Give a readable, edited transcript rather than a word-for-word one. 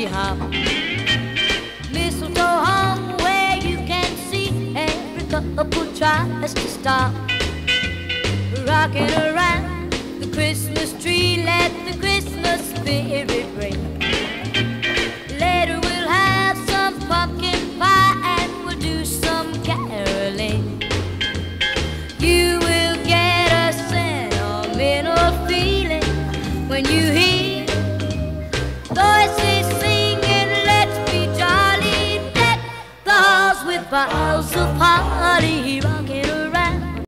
holly hop. Mistletoe hung where you can see every couple tries to stop. Rocking around the Christmas tree, let the Christmas spirit ring. Later we'll have some pumpkin pie and we'll do some caroling. You will get a sentimental feeling when you hear voices singing, let's be jolly, deck the halls with boughs of holly.